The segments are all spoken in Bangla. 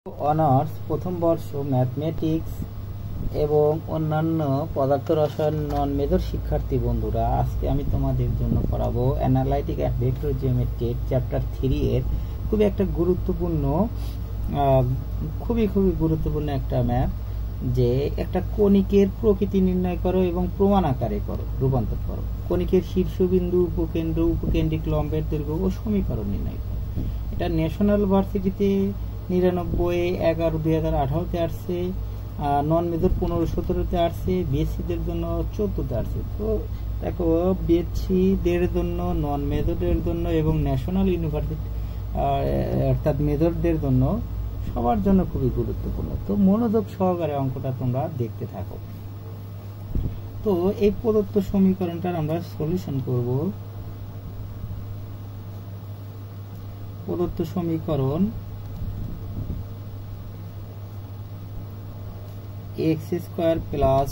অনার্স প্রথম বর্ষ ম্যাথমেটিক্স এবং অন্যান্য পদার্থ রসায়ন নন মেজর শিক্ষার্থী বন্ধুরা, আজকে আমি তোমাদের জন্য পড়াবো analytic and vector geometry chapter 3 এর খুবই গুরুত্বপূর্ণ একটা ম্যাথ, যে একটা কণিকের প্রকৃতি নির্ণয় করো এবং প্রমাণ আকারে রূপান্তর করো। কণিকের শীর্ষবিন্দু, উপকেন্দ্র, উপকেন্দ্রিক লম্বের দৈর্ঘ্য ও সমীকরণ নির্ণয় করো। এটা ন্যাশনাল ভার্সিটিতে 99/11/2018 আসছে, নন মেজর 15/17 আসছে, বিএসসিদের জন্য 14 আসছে। তো দেখো, বিএসসিদের জন্য, নন মেজরদের জন্য এবং ন্যাশনাল ইউনিভার্সিটি অর্থাৎ মেজরদের জন্য, সবার জন্য খুবই গুরুত্বপূর্ণ। তো মনোযোগ সহকারে অঙ্কটা তোমরা দেখতে থাকো। তো এই প্রদত্ত সমীকরণটার আমরা সলিউশন করব। প্রদত্ত সমীকরণ x² +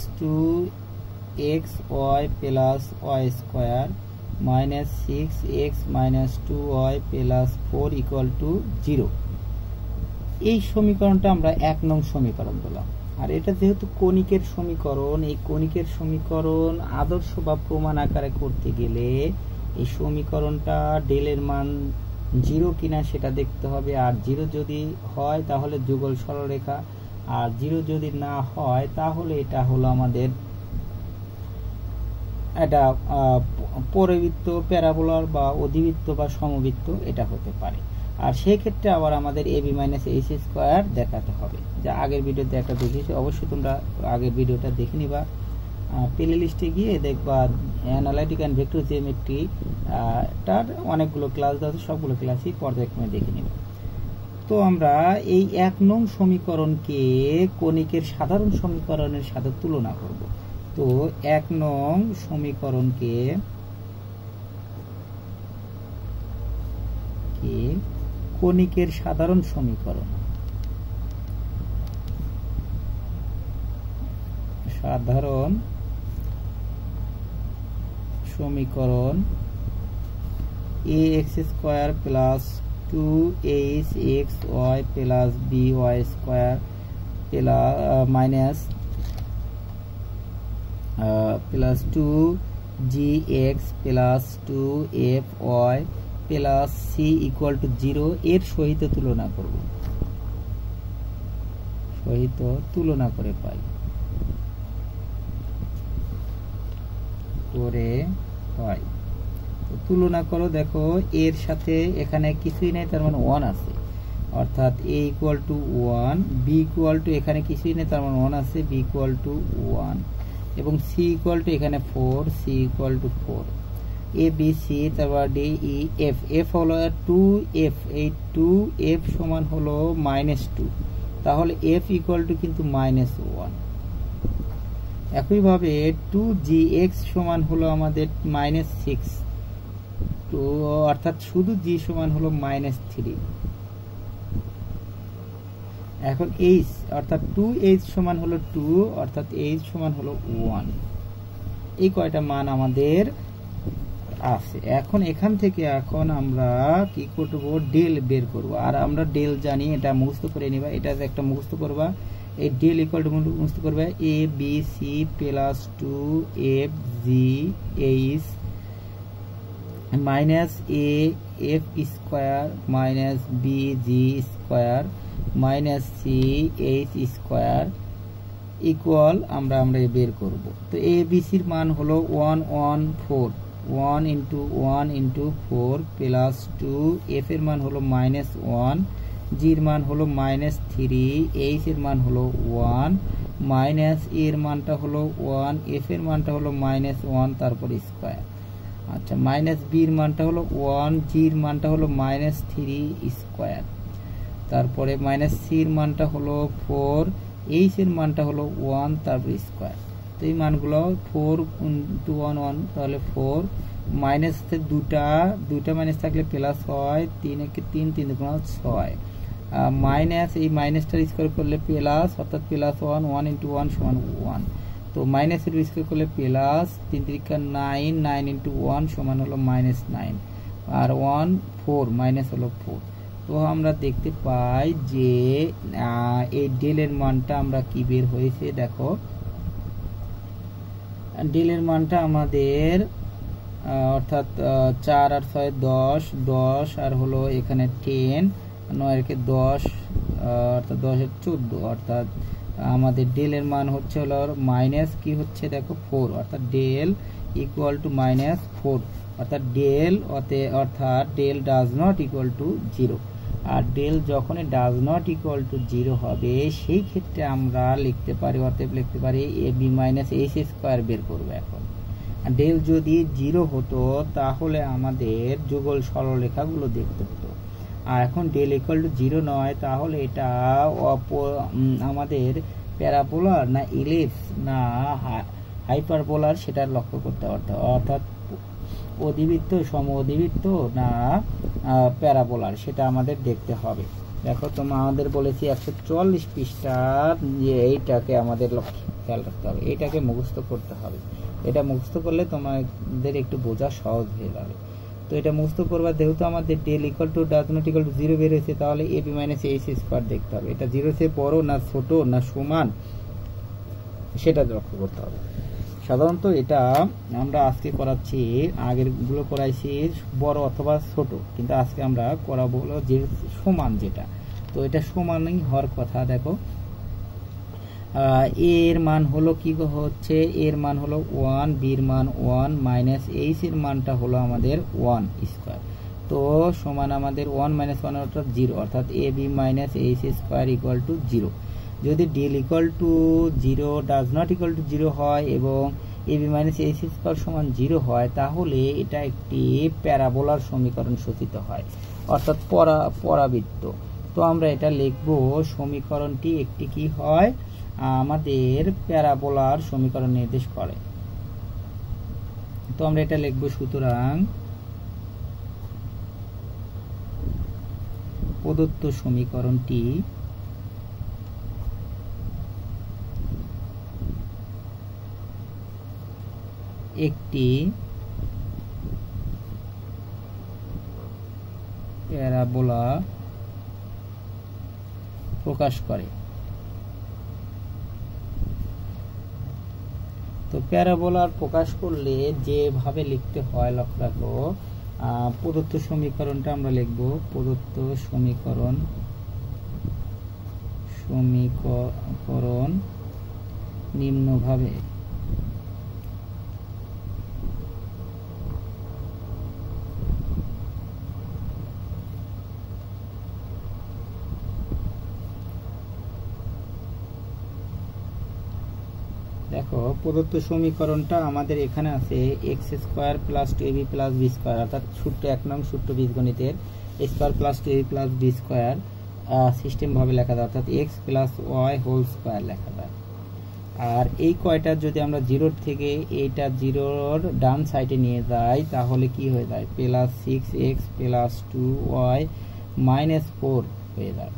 2xy + y² - 6x - 2y + 4 = 0। এই সমীকরণটা আমরা 1 নং সমীকরণ বললাম। আর এটা যেহেতু কণিকের সমীকরণ, এই কণিকের সমীকরণ আদর্শ বা প্রমাণ আকারে করতে গেলে এই সমীকরণটা ডেলের মান 0 কিনা সেটা দেখতে হবে। আর 0 যদি হয় তাহলে যুগল সরলরেখা, আর 0 যদি না হয় তাহলে এটা হলো আমাদের এটা পরিবৃত্ত, প্যারাবোলার বা অধিবৃত্ত বা সমবৃত্ত এটা হতে পারে। আর সেই ক্ষেত্রে আবার আমাদের ab - h² দেখাতে হবে, যা আগের ভিডিওতে একটা দেখেছি। অবশ্যই তোমরা আগের ভিডিওটা দেখে নিবা, প্লে লিস্টে গিয়ে দেখবা অ্যানালাইটিক অ্যান্ড ভেক্টর জিওমেট্রি তার অনেকগুলো ক্লাস আছে, সবগুলো ক্লাসই পর্যায়ক্রমে দেখে নিবা। তো আমরা এই 1 নং সমীকরণকে কণিকের সাধারণ সমীকরণের সাথে তুলনা করব। তো 1 নং সমীকরণকে কণিকের সাধারণ সমীকরণ ax² + 2hxy + by² plus 2gx plus 2fy plus c = 0 এর সহিত তুলনা করে পাই তো তুলনা করো। দেখো, এর সাথে এখানে কিছুই নেই, তার মানে 1 আছে, অর্থাৎ a = 1, b = এখানে কিছুই নেই, তার মানে 1 আছে, b = 1, এবং c = এখানে 4, c = 4, a b c, তারপর d e f, f হলো 2f, এই 2f সমান হলো -2, তাহলে f = কিন্তু -1। একইভাবে 2gx সমান হলো আমাদের -6, অর্থাৎ শুধু g সমান হলো -3। এখন h অর্থাৎ 2h সমান হলো 2, অর্থাৎ h সমান হলো 1। এই কয়টা মান আমাদের আছে। এখন এখান থেকে আমরা কি করব, ডেল বের করব। আর আমরা ডেল জানি, এটা মুখস্থ করে নিবা, এটা একটা মুখস্থ করবা। এই ডেল = মুখস্থ করবে a b c plus 2f g h minus a f square minus b g square minus c h square equal আমরা বের করব। তো a b c এর মান হলো 1 1 4, 1 × 1 × 4 plus 2, f এর মান হলো -1, g এর মান হলো -3, h এর মান হলো 1, মাইনাস a এর মানটা হলো 1, f এর মানটা হলো -1, তারপর স্কয়ার। আচ্ছা, মাইনাস b এর মানটা হলো 1, g এর মানটা হলো -3 স্কয়ার, তারপরে -c এর মানটা হলো 4, h এর মানটা হলো 1, তারপর স্কয়ার। তো এই মানগুলো 4 × 1 1, তাহলে 4, মাইনাস দুটা মাইনাস থাকলে প্লাস হয়, 3 × 1 3, 3 × 6, মাইনাস এই মাইনাসটার স্কয়ার করলে প্লাস, অর্থাৎ +1, 1 × 1 = 1। তো মাইনাসের স্কয়ার করলে প্লাস, 3 × 9, 9 × 1 সমান হলো -9, আর 1 4, মাইনাস হলো 4। তো আমরা দেখতে পাই যে এই ডেলের মানটা আমরা কি বের হয়েছে, দেখো ডেলের মানটা আমাদের অর্থাৎ 4 আর 6 10, 10 আর হলো এখানে 10, 9 এর 10 অর্থাৎ 10 এর 14, অর্থাৎ আমাদের ডেলের মান হচ্ছে হলো মাইনাস কি হচ্ছে দেখো 4, অর্থাৎ ডেল ইকুয়াল টু -4, অর্থাৎ ডেল অর্থাৎ del does not equal to 0। আর ডেল যখন ডাজ নট ইকুয়াল টু 0 হবে সেই ক্ষেত্রে আমরা লিখতে পারি, অতএব লিখতে পারি ab মাইনাস এইচ স্কোয়ার বের করবো। এখন ডেল যদি 0 হতো তাহলে আমাদের যুগল সরলরেখাগুলো দেখতে হতো, আর এখন ডেল ইকুয়াল টু 0 নয়, তাহলে এটা আমাদের প্যারাবোলার না ইলিপস না হাইপারবোলার সেটা লক্ষ্য করতে হবে, অর্থাৎ অধিবৃত্ত, সম অধিবৃত্ত না প্যারাবোলার সেটা আমাদের দেখতে হবে। দেখো আমাদের বলেছি 144 পৃষ্ঠার যে এইটাকে আমাদের খেয়াল রাখতে হবে, এইটাকে মুখস্থ করতে হবে। এটা মুখস্থ করলে তোমাদের একটু বোঝা সহজ হয়ে যাবে। তো এটা মুখস্থ করবা, যেহেতু আমাদের del equal to does not equal to 0 বের হয়েছে, তাহলে ab মাইনাস এইচ স্কোয়ার দেখতে হবে। এটা 0 থেকে বড় না ছোট না সমান সেটা লক্ষ্য করতে হবে। সাধারণত এটা আমরা আজকে করাচ্ছি, আগের গুলো করাইছি বড় অথবা ছোট, কিন্তু আজকে আমরা করাবো হলো যে সমান যেটা। তো এটা সমানই হওয়ার কথা। দেখো এর মান হলো কি হচ্ছে, এর মান হলো 1, বির মান 1 মাইনাস এইচ এর মানটা হলো আমাদের 1 স্কোয়ার। তো সমান আমাদের 1 মাইনাস 1 অর্থাৎ 0, অর্থাৎ ab minus h square equal to 0। যদি del equal to 0 does not equal to 0 হয় এবং ab মাইনাস এইচ স্কোয়ার সমান 0 হয়, তাহলে এটা একটি প্যারাবোলার সমীকরণ সূচিত হয়, অর্থাৎ পরাবৃত্ত। তো আমরা এটা লিখব, সমীকরণটি একটি কি হয়, আমাদের প্যারাবোলার সমীকরণ নির্দেশ করে। তো আমরা এটা লিখব, সুতরাং প্রদত্ত সমীকরণটি একটি প্যারাবোলা প্রকাশ করে। তো প্যারাবোলার প্রকাশ করলে যেভাবে লিখতে হয় লক্ষ্য রাখো, প্রদত্ত সমীকরণটা আমরা লিখব, প্রদত্ত সমীকরণ নিম্নভাবে। দেখো প্রদত্ত সমীকরণটা আমাদের এখানে আছে x square plus 2ab plus b square, অর্থাৎ সূত্র 1 নং সূত্র বীজগণিতের square plus 2ab plus b square system ভাবে লেখা যায়, অর্থাৎ x plus y whole square লেখা যায়। আর এই কয়টা যদি আমরা 0 থেকে এইটা 0-র ডান সাইডে নিয়ে যাই তাহলে কি হয়ে যায়, plus 6x plus 2y minus 4 হয়ে যায়।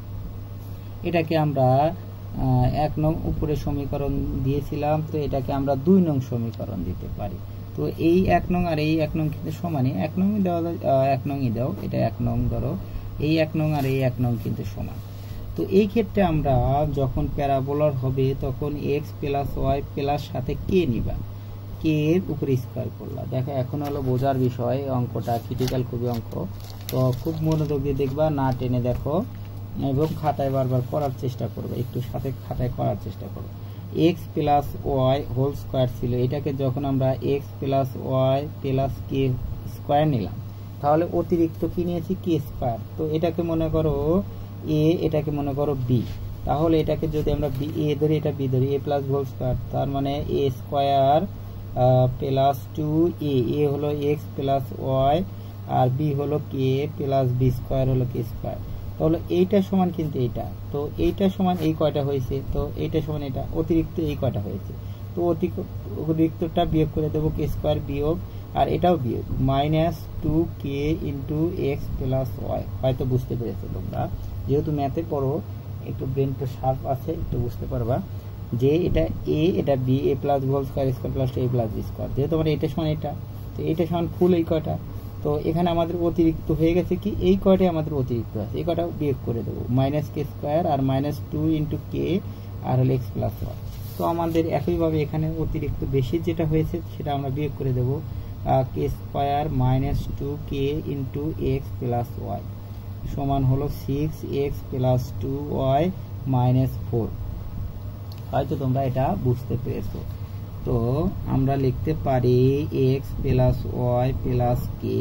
এটাকে আমরা 1 নং উপরে সমীকরণ দিয়েছিলাম, তো এটাকে আমরা 2 নং সমীকরণ দিতে পারি। তো এই 1 নং আর এই 1 নং কিন্তু সমানই, 1 নং দেওয়া, 1 নংই দাও, এটা 1 নং ধরো, এই 1 নং আর এই 1 নং কিন্তু সমান। তো এই ক্ষেত্রে আমরা যখন প্যারাবোলার হবে তখন x প্লাস ওয়াই প্লাস সাথে কে নিবা, কে এর উপরে স্কয়ার করলা। দেখো এখন হলো বোঝার বিষয়, অঙ্কটা ক্রিটিক্যাল খুবই অঙ্ক, তো খুব মনোযোগ দিয়ে দেখবা, না টেনে দেখো এবং খাতায় বারবার করার চেষ্টা করবে, একটু সাথে খাতায় করার চেষ্টা করো। X plus y whole square ছিল, এটাকে যখন আমরা x plus y plus k square নিলাম তাহলে অতিরিক্ত কি নিয়েছি, কে স্কোয়ার। তো এটাকে মনে করো এ, এটাকে মনে করো বি, তাহলে এটাকে যদি আমরা বি এ ধরি, এটা বি ধরি, এ প্লাস হোল স্কোয়ার, তার মানে এ স্কোয়ার প্লাস 2a, এ হলো এক্স প্লাস ওয়াই আর বি হলো কে প্লাস বি স্কোয়ার হলো কে স্কোয়ার। তাহলে এইটা সমান কিন্তু এইটা, তো এইটা সমান এই কয়টা হয়েছে, তো এইটা সমান এটা, অতিরিক্ত এই কয়টা হয়েছে, তো অতিরিক্তটা বিয়োগ করে দেবো, কে স্কোয়ার বিয়োগ আর এটাও বিয়োগ, minus 2k into x plus y. হয়তো বুঝতে পেরেছো তোমরা, যেহেতু ম্যাথে পড়ো একটু ব্রেনটা শার্প আছে, একটু বুঝতে পারবা যে এটা এ, এটা b, a plus whole square square plus a plus b square, যেহেতু আমরা এটা সমান এটা, তো এইটা সমান ফুল এই কয়টা, তো এখানে আমাদের অতিরিক্ত হয়ে গেছে কি, এই কয়টাই আমাদের অতিরিক্ত আছে, এই কয়টা বিয়োগ করে দেবো, মাইনাস কে স্কোয়ার আর মাইনাস 2 ইন্টু কে আর হলো এক্স প্লাস ওয়াই। তো আমাদের একইভাবে এখানে অতিরিক্ত বেশি যেটা হয়েছে সেটা আমরা বিয়োগ করে দেবো, k square minus 2k into x plus y সমান হলো 6x প্লাস 2y মাইনাস 4। হয়তো তোমরা এটা বুঝতে পেরেছো। তো আমরা লিখতে পারি x plus y plus k,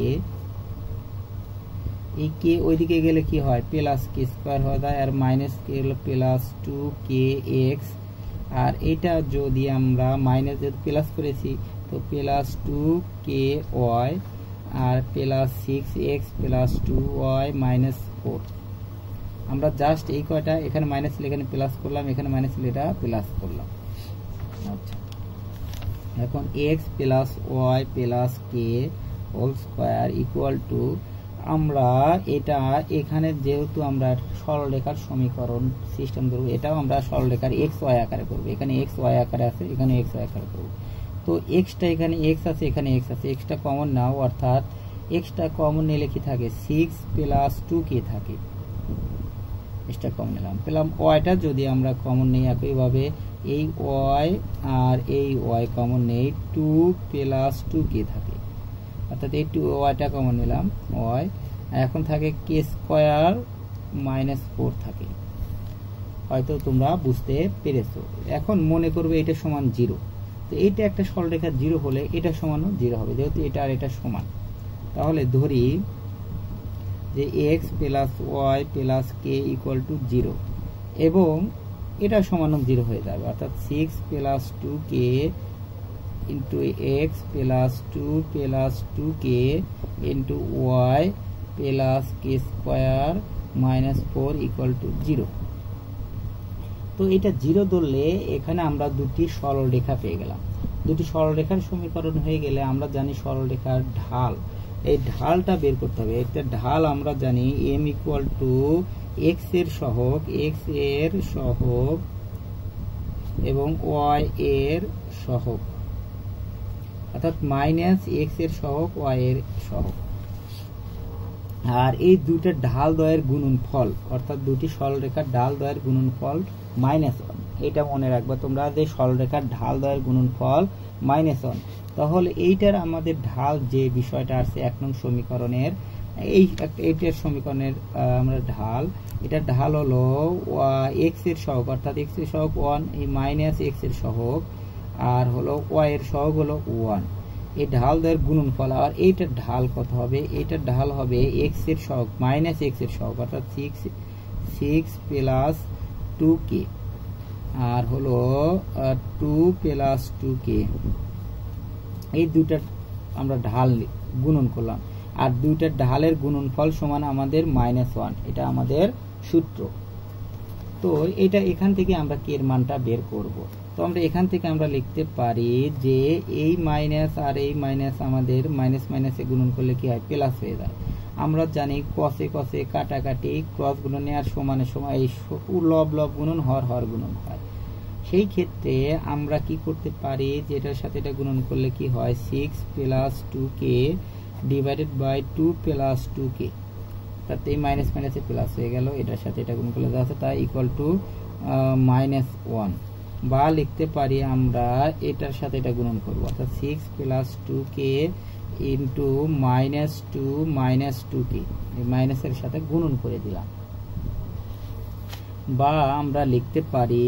এই কে ওইদিকে গেলে কি হয়, প্লাস কে স্কোয়ার হয়ে যায়, আর মাইনাস কে হলো প্লাস 2kx, আর এটা যদি আমরা মাইনাস যেহেতু প্লাস করেছি তো প্লাস 2ky আর plus 6x plus 2y minus 4। আমরা জাস্ট এই কয়টা এখানে মাইনাস এখানে প্লাস করলাম, এখানে মাইনাস এটা প্লাস করলাম। আচ্ছা, এখন x plus y plus k whole square equal to, আমরা এটা এখানে যেহেতু আমরা সরলরেখার সমীকরণ সিস্টেম ধরবো, এটাও আমরা সরলরেখার এক্স ওয়াই আকারে করবো, এখানে এক্স ওয়াই আকারে আছে, এখানে এক্স ওয়াই আকারে করবো। তো এক্সটা এখানে এক্স আছে, এখানে এক্স আছে, এক্সটা কমন নাও, অর্থাৎ এক্সটা কমন নিলে কি থাকে 6 প্লাস 2k থাকে, এক্সটা কমন নিলাম, পেলাম ওয়াইটা যদি আমরা কমন নেই একইভাবে এই ওয়াই আর এই ওয়াই কমন নেই 2 প্লাস 2k থাকে, অর্থাৎ এই 2 ওয়াইটা কমন নিলাম ওয়াই, এখন থাকে কে স্কোয়ার মাইনাস 4 থাকে। হয়তো তোমরা বুঝতে পেরেছো। এখন মনে করবে এটা সমান 0, তো এইটা একটা সরলরেখা 0 হলে এটা সমানও 0 হবে, যেহেতু এটা আর এটা সমান। তাহলে ধরি যে x plus y plus k equal to 0 এবং এটা সমানও 0 হয়ে যাবে, অর্থাৎ 6 plus 2k into x plus 2 plus 2k into y plus k square minus 4 equal to 0। তো এটা 0 ধরলে এখানে আমরা দুটি সরলরেখা পেয়ে গেলাম। দুটি সরলরেখার সমীকরণ হয়ে গেলে আমরা জানি সরলরেখার ঢাল, এই ঢালটা বের করতে হবে। এটা ঢাল আমরা জানি m ইকুয়াল টু x এর সহগ এবং y এর সহগ, অর্থাৎ মাইনাস x এর সহগ y এর সহগ, আর এই দুইটা ঢাল দ্বয়ের গুণনফল, অর্থাৎ দুটি সরলরেখার ঢাল দ্বয়ের গুণনফল -1। এটা মনে রাখবা তোমরা যে সরলরেখার ঢাল দ্বয়ের গুণনফল -1। তাহলে এইটার আমাদের ঢাল যে বিষয়টা আছে 1 নং সমীকরণের, এইটার সমীকরণের আমরা ঢাল, এটা ঢাল হলো x এর সহগ, অর্থাৎ x এর সহগ 1, এই মাইনাস x এর সহগ, আর হলো y এর সহগ হলো 1। এই ঢাল দ্বয়ের গুণনফল, আর এইটার ঢাল কত হবে, এইটার ঢাল হবে x এর সহগ মাইনাস x এর সহগ, অর্থাৎ 6 প্লাস 2k আর হলো 2 প্লাস 2k, এই দুইটা আমরা ঢাল গুণন করলাম, আর দুইটার ঢালের গুণনফল সমান আমাদের -1, এটা আমাদের সূত্র। তো এটা এখান থেকে আমরা কে এর মানটা বের করব। তো আমরা এখান থেকে আমরা লিখতে পারি যে এই মাইনাস আর এই মাইনাস আমাদের মাইনাস মাইনাসে গুণন করলে কি হয়, প্লাস হয়ে যায়। আমরা জানি কসে কসে কাটাকাটি ক্রস গুণনে আর সমানে সমান, এই লব লব গুণন হর গুণন হয়। সেই ক্ষেত্রে আমরা কি করতে পারি যে এটার সাথে এটা গুণন করলে কি হয় 6 plus 2k divided by 2 plus 2k, তাতে এই মাইনাস মাইনাসে প্লাস হয়ে গেল, এটার সাথে এটা গুণ করলে যা আছে তাই ইকুয়াল টু -1। বা লিখতে পারি আমরা এটার সাথে এটা গুণন করব, অর্থাৎ 6 plus 2k into -2 minus 2k, এই মাইনাসের সাথে গুণন করে দিলাম। বা আমরা লিখতে পারি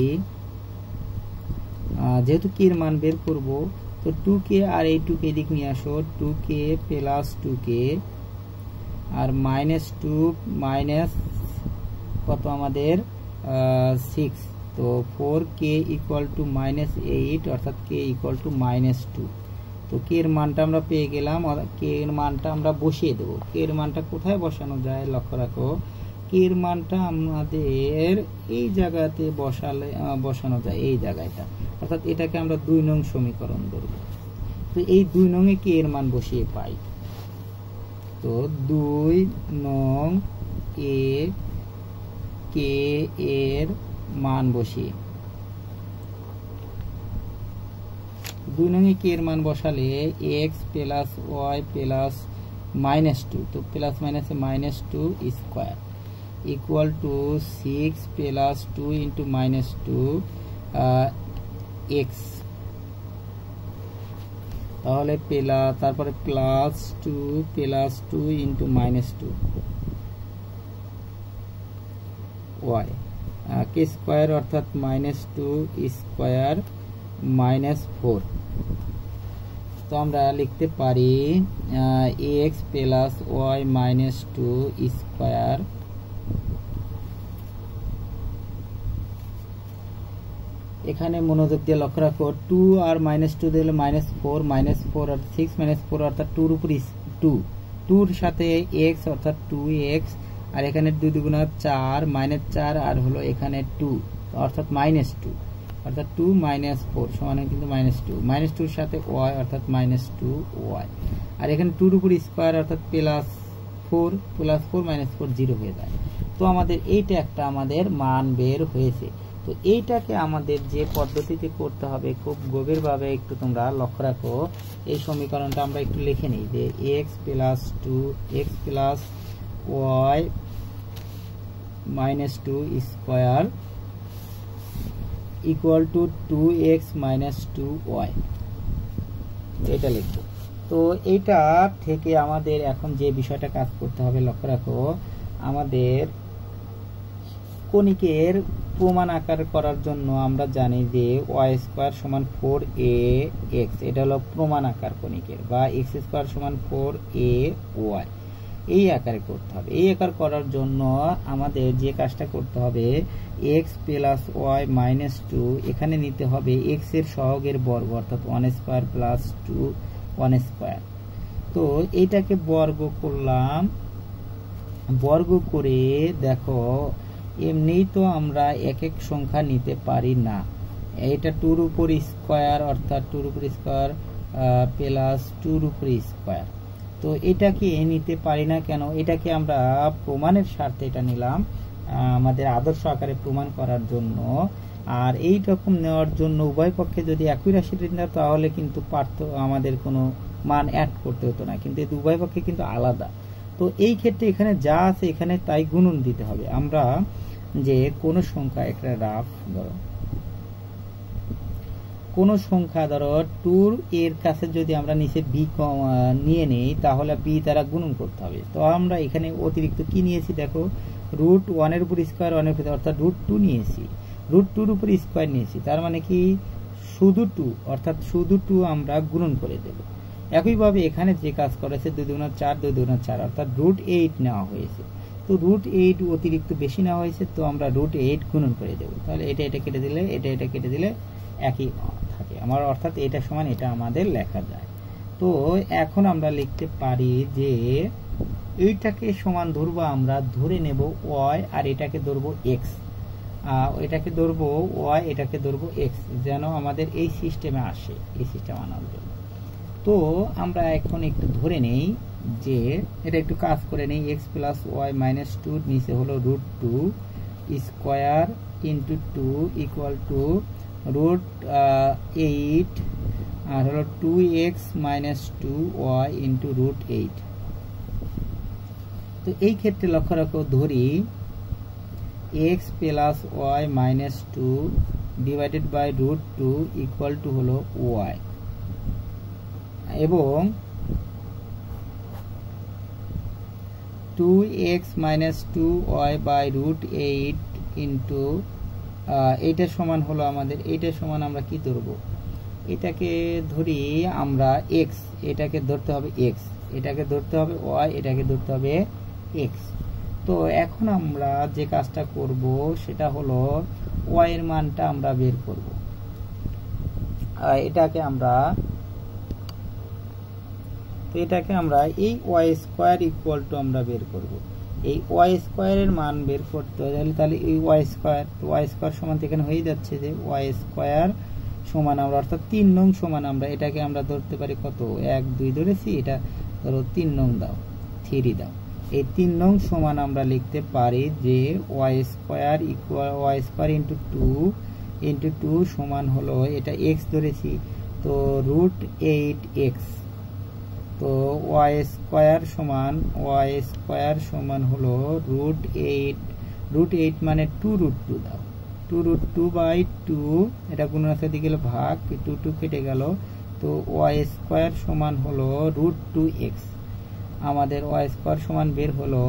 যেহেতু কে এর মান বের করব, তো 2k আর এই 2k দিক নিয়ে আসো, 2k প্লাস 2k আর -2 মাইনাস কত আমাদের 6, তো 4k ইকুয়াল টু -8, অর্থাৎ k ইকুয়াল টু -2। তো কে এর মানটা আমরা পেয়ে গেলাম, কে এর মানটা আমরা বসিয়ে দেবো। কে এর মানটা কোথায় বসানো যায় লক্ষ্য রাখো, কে এর মানটা আমাদের এই জায়গাতে বসানো যায়, এই জায়গাটা, অর্থাৎ এটাকে আমরা 2 নং সমীকরণ ধরব। তো এই 2 নং এ কে এর মান বসিয়ে পাই, তো 2 নং এ কে এর মান বসিয়ে, 2 নং এ কে এর মান বসালে x প্লাস ওয়াই প্লাস -2, তো প্লাস মাইনাসে -2 square equal to 6 plus 2 into -2 x, তাহলে তারপরে +2 ইন্টু -2 ওয়াই কে স্কোয়ার অর্থাৎ -2 স্কোয়ার -4। তো আমরা লিখতে পারি এক্স প্লাস ওয়াই -2 স্কোয়ার এখানে মনোযোগ দিয়ে লক্ষ্য রাখো 2 আর -2 দিলে -4 আর 6 -4 অর্থাৎ 2 এর উপর 2 এর সাথে x অর্থাৎ 2x, আর এখানে 2 দুগুণা 4 -4 আর হলো এখানে 2 অর্থাৎ -2 অর্থাৎ 2 -4 সমান কিন্তু -2 -2 এর সাথে y অর্থাৎ -2y, আর এখানে 2 এর উপর স্কয়ার অর্থাৎ +4 -4 0 হয়ে যায়। তো আমাদের এইটা একটা আমাদের মান বের হয়েছে। তো এইটাকে আমাদের যে পদ্ধতিতে করতে হবে খুব গভীরভাবে একটু তোমরা লক্ষ্য রাখো। এই সমীকরণটা আমরা একটু লিখে নিই যে x + 2x + y -2 square equal to 2x - 2y, এটা লিখব। তো এইটা থেকে আমাদের এখন যে বিষয়টা কাজ করতে হবে লক্ষ্য রাখো, আমাদের কণিকের প্রমাণ আকার করার জন্য আমরা জানি যে y² = 4ax, এটা হলো প্রমাণ আকার কণিকের, বা x² = 4ay, এই আকারে করতে হবে। এই আকার করার জন্য আমাদের যে কাজটা করতে হবে x + y -2 এখানে নিতে হবে x এর সহগের বর্গ অর্থাৎ 1² + 2 1²। তো এইটাকে বর্গ করলাম, বর্গ করে দেখো এমনি তো আমরা এক এক সংখ্যা নিতে পারি না, এটা 2 এর উপর স্কয়ার অর্থাৎ 2 এর উপর স্কয়ার প্লাস 2 এর উপর স্কয়ার। তো এটাকে নিতে পারি না কেন? এটাকে আমরা প্রমাণের স্বার্থে এটা নিলাম, আমাদের আদর্শ আকারে প্রমাণ করার জন্য। আর এই রকম নেওয়ার জন্য উভয় পক্ষে যদি একই রাশি নিতাম তাহলে কিন্তু আমাদের কোনো মান অ্যাড করতে হতো না, কিন্তু এই উভয় পক্ষে কিন্তু আলাদা। তো এই ক্ষেত্রে এখানে যা আছে এখানে তাই গুণন দিতে হবে। আমরা যে কোন সংখ্যা, একটা রাফ ধরো কোন সংখ্যা ধরো 2 এর কাছে যদি আমরা নিচে বি নিয়ে নেই তাহলে বি দ্বারা গুণন করতে হবে। তো আমরা এখানে অতিরিক্ত কি নিয়েছি দেখো, √1 এর উপর স্কয়ার 1 এর উপর অর্থাৎ √2 নিয়েছি, √2 এর উপর স্কয়ার নিয়েছি, তার মানে কি শুধু 2 অর্থাৎ শুধু 2 আমরা গুণন করে দেব। একইভাবে এখানে যে কাজ করেছে 2 দুগুণা 4 2 দুগুণা 4 অর্থাৎ √8 নেওয়া হয়েছে। তো √8 অতিরিক্ত বেশি নেওয়া হয়েছে, তো আমরা √8 গুণন করে দেব। তাহলে এটা কেটে দিলে এটা কেটে দিলে একই থাকে আমার, অর্থাৎ এটা সমান এটা আমাদের লেখা যায়। তো এখন আমরা লিখতে পারি যে এইটাকে সমান ধরবো, আমরা ধরে নেব y আর এটাকে ধরবো x, এটাকে ধরবো y এটাকে ধরবো x, যেন আমাদের এই সিস্টেমে আসে, এই সিস্টেম আনার জন্য। তো আমরা এখন একটু ধরে নেই যে এটা একটু কাজ করে নেই, x + y -2 নিচে হলো √2 স্কয়ার ইন্টু 2 ইকুয়াল টু √8 আর হলো 2x - 2y ইন্টু √8। তো এই ক্ষেত্রে লক্ষ্য রাখো ধরি x + y -2 divided by √2 equal to হলো y, এবং 2x - 2y বাই √8 ইন্টু এইটা সমান হলো আমাদের, এইটা সমান আমরা কি ধরবো, এটাকে ধরি আমরা x, এটাকে ধরতে হবে x, এটাকে ধরতে হবে y, এটাকে ধরতে হবে x। তো এখন আমরা যে কাজটা করব সেটা হলো y এর মানটা আমরা বের করব। এটাকে আমরা এই y² ইকুয়াল টু আমরা বের করব। এই y² এর মান বের করতে হলে তাহলে এই y², তো y² সমান এখানে হয়ে যাচ্ছে যে y² সমান আমরা অর্থাৎ 3 নং সমান আমরা এটাকে আমরা ধরতে পারি কত, 1 2 ধরেছি, এটা ধরো 3 নং দাও, 3 দাও। এই 3 নং সমান আমরা লিখতে পারি যে y² ইকুয়াল y² ইন্টু 2 সমান হলো, এটা x ধরেছি তো √8x। তো তো ওয়াই স্কোয়ার সমান হলো √8 মানে 2√2 দাও, 2√2/2, এটা গুণন সাথে গেলে ভাগ, 2 কেটে গেল। তো ওয়াই স্কোয়ার সমান হলো √2x। আমাদের ওয়াই স্কোয়ার সমান বের হলো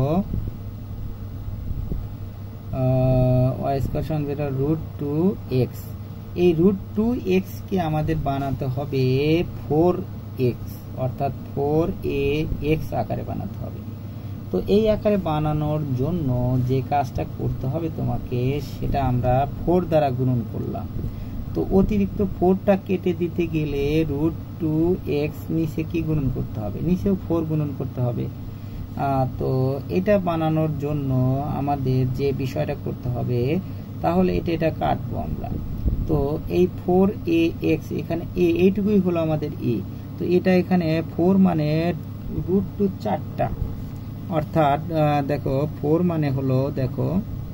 √2x। এই √2x কে আমাদের বানাতে হবে 4x, অর্থাৎ 4ax আকারে বানাতে হবে। তো এই আকারে বানানোর জন্য যে কাজটা করতে হবে তোমাকে, সেটা আমরা 4 দ্বারা গুণন করলাম। তো অতিরিক্ত 4টা কেটে দিতে গেলে √2x নিচে কি গুণন করতে হবে, নিচেও 4 গুণন করতে হবে। তো এটা বানানোর জন্য আমাদের যে বিষয়টা করতে হবে, তাহলে এটা কাটবো আমরা। তো এই 4ax এখানে এইটুকুই হলো আমাদের তো এটা এখানে 4 মানে √2 4টা, অর্থাৎ দেখো 4 মানে হলো, দেখো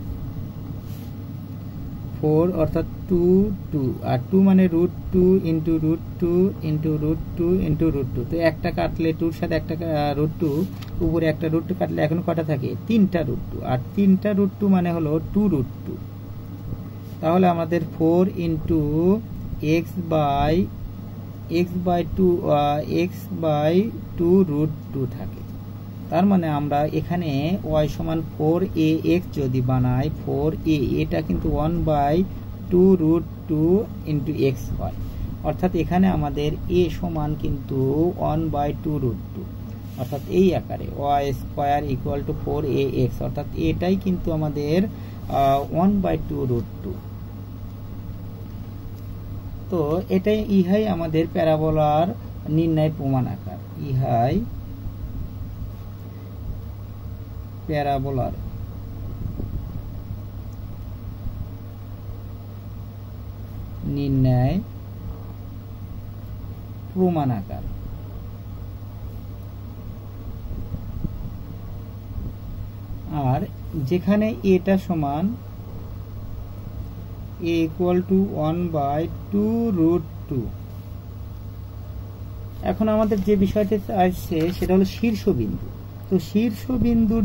4 অর্থাৎ 2 আর 2 মানে √2 ইন্টু √2 ইন্টু √2 ইন্টু √2। তো একটা কাটলে 2 এর সাথে একটা √2, উপরে একটা √2 কাটলে এখন কটা থাকে, 3টা √2, আর 3টা √2 মানে হলো 2√2। তাহলে আমাদের 4 ইন্টু x/2 থাকে। তার মানে আমরা এখানে y সমান 4ax যদি বানাই, 4a এটা কিন্তু 1/2√2 ইন্টু x হয়, অর্থাৎ এখানে আমাদের a সমান কিন্তু 1/2√2, অর্থাৎ এই আকারে y square equal two 4ax, অর্থাৎ এটাই কিন্তু আমাদের 1/2√2। তো এটাই ইহাই আমাদের প্যারাবোলার নির্ণয় প্রমাণ আকার, ইহাই প্যারাবোলার নির্ণয় প্রমাণ আকার। আর যেখানে এটা সমান a equal to 1/2√2। এখন আমাদের যে বিষয়টা আসছে সেটা হলো শীর্ষবিন্দু। তো শীর্ষবিন্দুর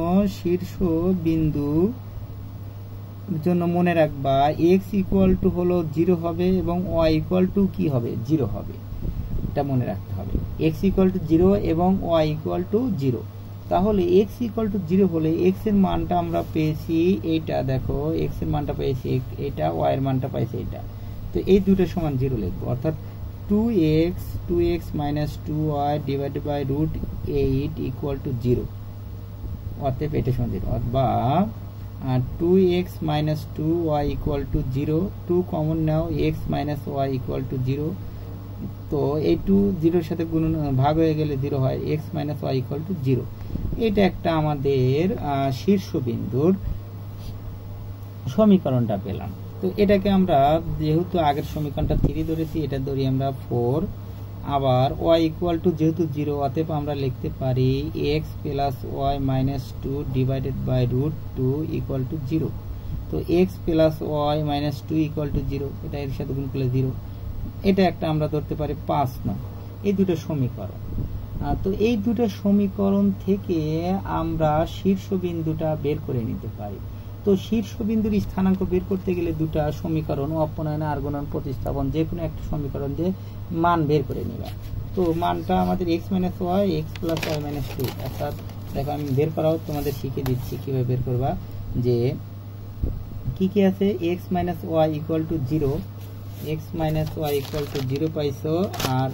জন্য মনে রাখবা x ইকুয়াল টু হলো 0 হবে এবং y ইকুয়াল টু কি হবে, 0 হবে। এটা মনে রাখতে হবে, x ইকুয়াল টু 0 এবং y ইকুয়াল টু 0। তাহলে x ইকুয়াল টু 0 হলে x এর মানটা আমরা পেয়েছি এইটা, দেখো x এর মানটা পেয়েছি এটা, y এর মানটা পাইছি এটা। তো এই দুটো সমান 0 লিখবো, অর্থাৎ 2x minus 2y divided by √8 equal to 0, অতএব এটা সমান 0। অথবা 2x minus 2y equal to 0, 2 common নাও, x minus y equal to 0। তো এই 2 0 সাথে গুণন ভাগ হয়ে গেলে 0 হয়, x minus y equal to 0। এটা একটা আমাদের শীর্ষবিন্দুর সমীকরণটা পেলাম। তো এটাকে আমরা যেহেতু আগের সমীকরণটা 3 ধরেছি, এটা ধরি আমরা 4। আবার y ইকুয়াল টু যেহেতু 0, অতএব আমরা লিখতে পারি x plus y minus 2 divided by √2 equal to 0। তো x plus y minus 2 equal to 0, এটা এর সাথে গুণ করলে 0। এটা একটা আমরা ধরতে পারি 5 নং। এই দুটো সমীকরণ। তো এই দুটো সমীকরণ থেকে আমরা শীর্ষবিন্দুটা বের করে নিতে পারি। তো শীর্ষবিন্দুর স্থানাঙ্ক বের করতে গেলে দুটা সমীকরণ, অপনয়ন আর গুণন প্রতিস্থাপন, যে কোনো একটা সমীকরণ দিয়ে মান বের করে নিবা। তো মানটা আমাদের x minus y, x plus y minus 2। অর্থাৎ দেখো আমি বের করাও তোমাদের শিখিয়ে দিচ্ছি কিভাবে বের করবা। যে কি আছে, x minus y equal to 0, x minus y equal to 0 পাইছো, আর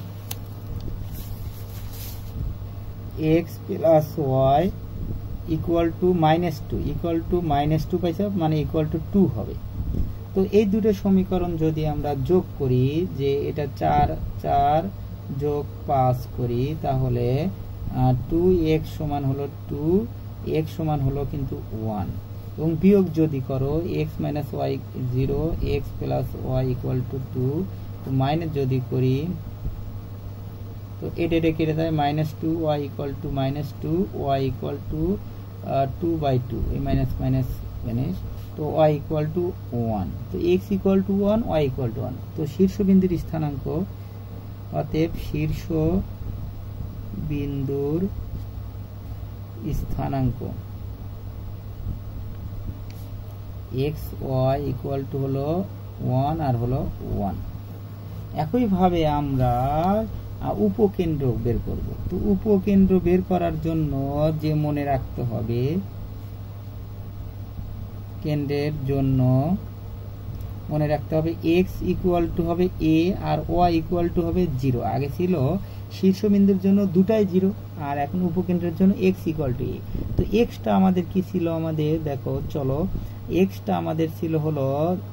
x plus y equal to -2 পাইছো, মানে ইকুয়াল টু 2 হবে। তো এই দুটো সমীকরণ যদি আমরা যোগ করি, যে এটা 4 যোগ 5 করি, তাহলে 2x সমান হলো 2, x সমান হলো কিন্তু 1। এবং বিয়োগ যদি করো x minus y 0, x plus y equal to 2, তো মাইনাস যদি করি তো এটা কেটে যায়, -2 y equal to -2, y equal to 2/2, এই মাইনাস মাইনাস ফিনিশ। তো y ইকুয়াল টু 1, তো x equal to 1, y equal to 1। তো শীর্ষবিন্দুর স্থানাঙ্ক, অতএব শীর্ষ বিন্দুর স্থানাঙ্ক x y ইকুয়াল টু হলো 1 আর হলো 1। একইভাবে আমরা উপকেন্দ্র বের করব। তো উপকেন্দ্র বের করার জন্য যে মনে রাখতে হবে, কেন্দ্রের জন্য মনে রাখতে হবে x ইকুয়াল টু হবে a আর y ইকুয়াল টু হবে 0। আগে ছিল শীর্ষবিন্দুর জন্য দুটাই 0, আর এখন উপকেন্দ্রের জন্য x ইকুয়াল টু a। তো x টা আমাদের কি ছিল, আমাদের দেখো চলো, x টা আমাদের ছিল হলো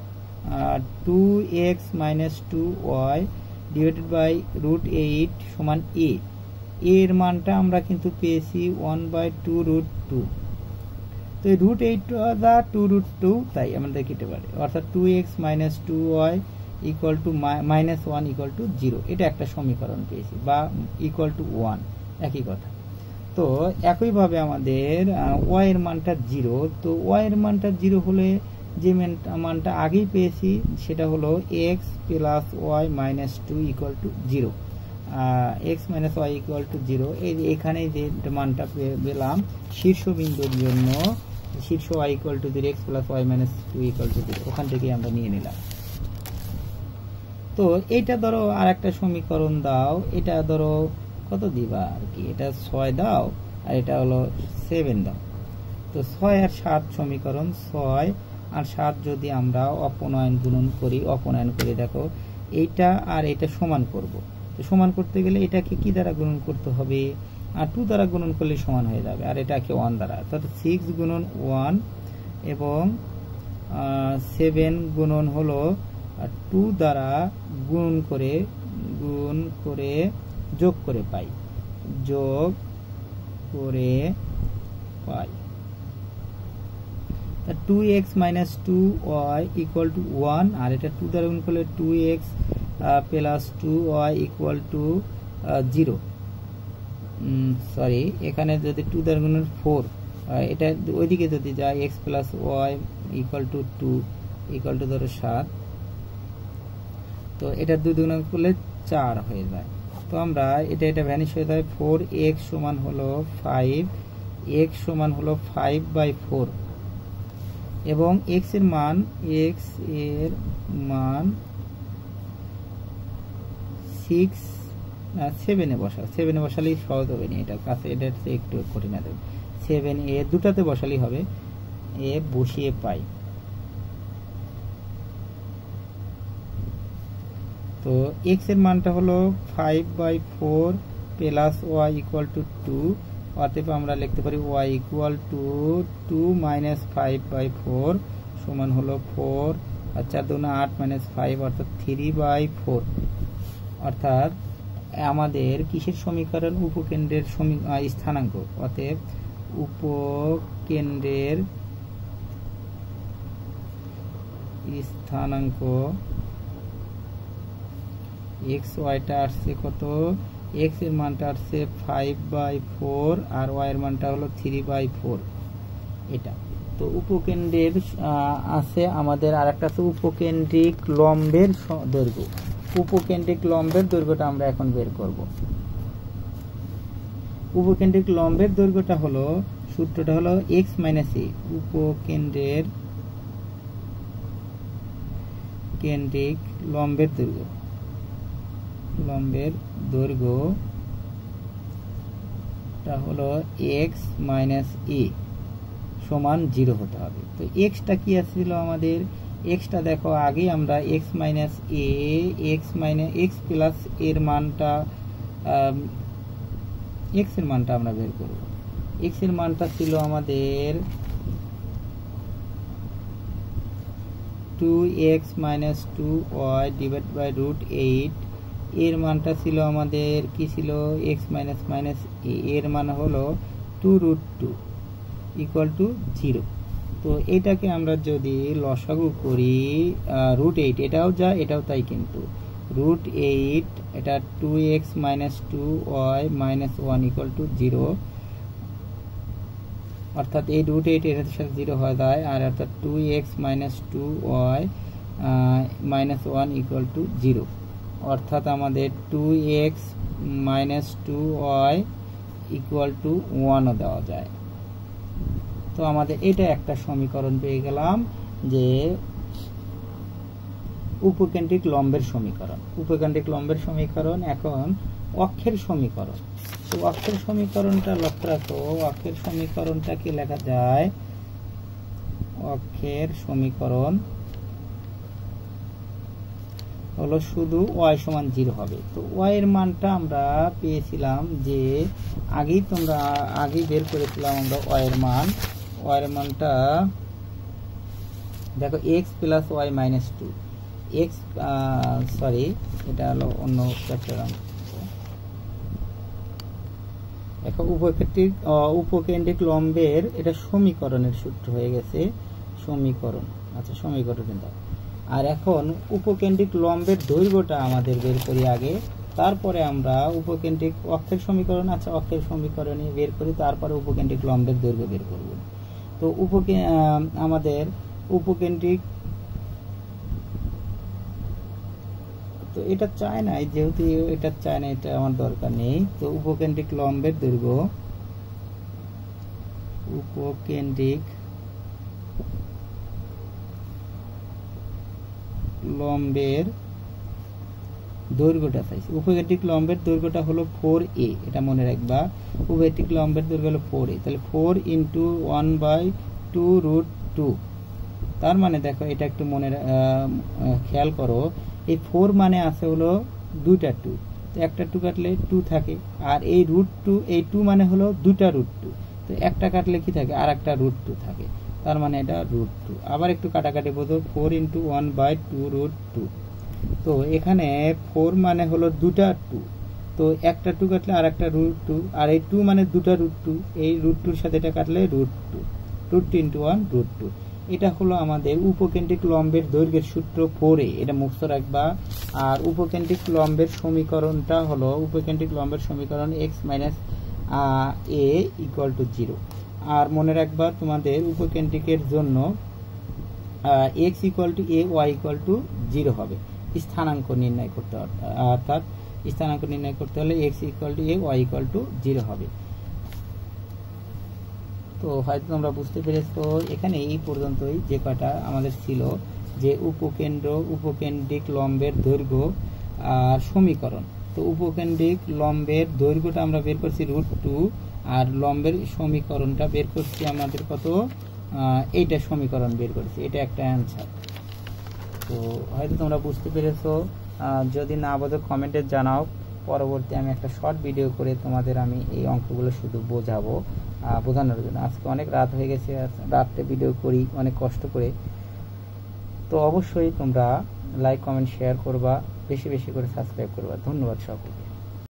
2x minus 2y divided by √8 সমান a। এর মানটা আমরা কিন্তু পেয়েছি 1/2√2। তো এই √8 দা 2√2, তাই আমাদের কেটে পারে, অর্থাৎ 2x minus 2y equal to -1 equal to 0। এটা একটা সমীকরণ পেয়েছি, বা ইকুয়াল টু 1, একই কথা। তো একইভাবে আমাদের y এর মানটা 0। তো y এর মানটা 0 হলে যে মানটা আগেই পেয়েছি সেটা হলো x plus y minus 2 equal to 0। x minus y equal to 0, এখানে যে মানটা পেলাম শীর্ষবিন্দুর জন্য, শীর্ষ y equal to 0, x plus y minus 2 equal to 0, ওখান থেকে আমরা নিয়ে নিলাম। তো এইটা ধরো আর একটা সমীকরণ দাও, এটা ধরো কত দিবা আর কি, এটা 6 দাও আর এটা হলো 7 দাও। তো 6 আর 7 সমীকরণ, 6 আর 7 যদি আমরা অপনয়ন গুণন করি, অপনয়ন করে দেখো এইটা আর এটা সমান করব। তো সমান করতে গেলে এটাকে কি দ্বারা গুণন করতে হবে, আর 2 দ্বারা গুণন করলে সমান হয়ে যাবে, আর এটাকে 1 দ্বারা, অর্থাৎ 6 গুণন 1 এবং 7 গুণন হলো 2 দ্বারা গুণ করে যোগ করে পাই, যোগ করে পাই। 2x minus 2y equal to 1, আর এটা 2 দ্বারা গুণ করলে 2x plus 2y equal to 0। Sorry, এখানে যদি 2 দ্বারা গুণ 4, এটা ওইদিকে যদি যায় x plus y equal to 2 equal to ধরো 7। তো এটা 2 গুণ করলে 4 হয়ে যায়। তো আমরা এটা ভ্যানিশ হয়ে যায়, 4x সমান হলো 5, x সমান হলো 5/4, এবং x এর মান 7 এ বসাও। 7 এ বসালেই সহজ হবে না, এটা কাছে এটা একটু কঠিন হবে। 7 এ দুটাতে বসালেই হবে, এ বসিয়ে পাই। তো x এর মানটা হলো 5/4 প্লাস y ইকুয়াল টু 2, অতএব আমরা লিখতে পারি y ইকুয়াল টু 2 মাইনাস 5/4 সমান হলো 4, আর 4 2 8 মাইনাস 5 অর্থাৎ 3/4। অর্থাৎ আমাদের কিসের সমীকরণ, উপকেন্দ্রের স্থানাঙ্ক। অতএব উপকেন্দ্রের স্থানাঙ্ক x y টা আসছে কত, x এর মানটা আসছে 5/4 আর y এর মানটা হলো 3/4। এটা তো উপকেন্দ্রের আছে আমাদের। আর একটা আছে উপকেন্দ্রিক লম্বের দৈর্ঘ্য। উপকেন্দ্রিক লম্বের দৈর্ঘ্যটা আমরা এখন বের করব। উপকেন্দ্রিক লম্বের দৈর্ঘ্যটা হলো, সূত্রটা হলো x মাইনাস a। উপকেন্দ্রের লম্বের দৈর্ঘ্যটা হলো x মাইনাস a সমান 0 হতে হবে। তো x টা কি আসছিল আমাদের, x টা দেখো আগে আমরা x minus a, x plus এর মানটা, x এর মানটা আমরা বের করব। x এর মানটা ছিল আমাদের 2x minus 2y divided by √8। এর মানটা ছিল আমাদের কি ছিল, x minus minus a, এর মান হলো 2√2 equal to 0। তো এটাকে আমরা যদি লসাগু করি, √8 এটাও যা এটাও তাই, কিন্তু √8 এটা 2x minus 2y minus 1 equal to 0, অর্থাৎ এই √8 এর সাথে 0 হয়ে যায়, আর অর্থাৎ 2x minus 2y minus 1 equal to 0। অর্থাৎ আমাদের 2x minus 2y equal two 1ও দেওয়া যায়। তো আমাদের এটা একটা সমীকরণ পেয়ে গেলাম, যে উপকেন্দ্রিক লম্বের সমীকরণ। উপকেন্দ্রিক লম্বের সমীকরণ। এখন অক্ষের সমীকরণ। তো অক্ষের সমীকরণটা লক্ষ্য রাখো, অক্ষের সমীকরণটা কি লেখা যায়? অক্ষের সমীকরণ হলো শুধু y সমান 0 হবে। তো y এর মানটা আমরা পেয়েছিলাম যে আগেই বের করেছিলাম আমরা y এর মান। y এর মানটা দেখো x plus y minus 2 x, sorry এটা হলো অন্য চ্যাপ্টার। দেখো উপকেন্দ্রিক লম্বের এটা সমীকরণের সূত্র হয়ে গেছে, সমীকরণ। আচ্ছা, সমীকরণ কিন্তু। আর এখন উপকেন্দ্রিক লম্বের দৈর্ঘ্যটা আমাদের বের করি আগে, তারপরে আমরা উপকেন্দ্রিক অক্ষের সমীকরণ। আচ্ছা, অক্ষের সমীকরণে বের করি, তারপরে উপকেন্দ্রিক লম্বের দৈর্ঘ্য বের করব। তো আমাদের উপকেন্দ্রিক, তো এটা চায় না, যেহেতু এটা চায় না, এটা আমার দরকার নেই। তো উপকেন্দ্রিক লম্বের দৈর্ঘ্য, উপকেন্দ্রিক লম্বের দৈর্ঘ্যটা চাইছি। উপকেন্দ্রিক লম্বের দৈর্ঘ্যটা হলো 4a, এটা মনে রাখবা। উপকেন্দ্রিক লম্বের দৈর্ঘ্য হলো 4a, তাহলে 4 × 1/2√2। তার মানে দেখো, এটা একটু খেয়াল করো, এই 4 মানে আছে হলো দুইটা 2, তো একটা 2 কাটলে 2 থাকে, আর এই √2, এই 2 মানে হলো দুইটা √2, তো একটা কাটলে কি থাকে? আর একটা √2 থাকে, তার মানে এটা √2। আবার একটু কাটাকাটি বোঝো, 4 × 1/2√2। তো এখানে 4 মানে হলো দুটা 2, তো একটা 2 কাটলে আর একটা √2, আর এই 2 মানে দুটা √2, এই √2-র সাথে এটা কাটলে √2, √2 × 1 √2। এটা হলো আমাদের উপকেন্দ্রিক লম্বের দৈর্ঘ্যের সূত্র 4a, এটা মুখস্থ রাখবা। আর উপকেন্দ্রিক লম্বের সমীকরণটা হলো, উপকেন্দ্রিক লম্বের সমীকরণ x minus a equal to 0। আর মনে রাখবা তোমাদের উপকেন্দ্রিকের জন্য x equal to a, y equal to 0 হবে। স্থানাঙ্ক নির্ণয় করতে, অর্থাৎ স্থানাঙ্ক নির্ণয় করতে হলে x equal to a, y equal to 0 হবে। তো হয়তো তোমরা বুঝতে পেরেছো। এখানে এই পর্যন্তই যে কটা আমাদের ছিল, যে উপকেন্দ্রিক লম্বের দৈর্ঘ্য আর সমীকরণ। তো উপকেন্দ্রিক লম্বের দৈর্ঘ্যটা আমরা বের করছি √2, আর লম্বের সমীকরণটা বের করছি আমাদের কত? এইটা সমীকরণ বের করছি, এটা একটা অ্যান্সার। তো হয়তো তোমরা বুঝতে পেরেছো। যদি না বোঝো কমেন্টে জানাও, পরবর্তী আমি একটা শর্ট ভিডিও করে তোমাদের আমি এই অঙ্কগুলো শুধু বোঝানোর জন্য। আজকে অনেক রাত হয়ে গেছে, রাত্রে ভিডিও করি অনেক কষ্ট করে। তো অবশ্যই তোমরা লাইক, কমেন্ট, শেয়ার করবা, বেশি বেশি করে সাবস্ক্রাইব করবা। ধন্যবাদ সকলকে।